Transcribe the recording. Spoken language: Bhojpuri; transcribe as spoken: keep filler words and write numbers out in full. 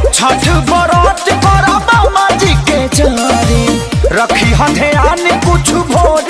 छठ बरत करब मामा जी के जारी, रखी ध्यान कुछ भोर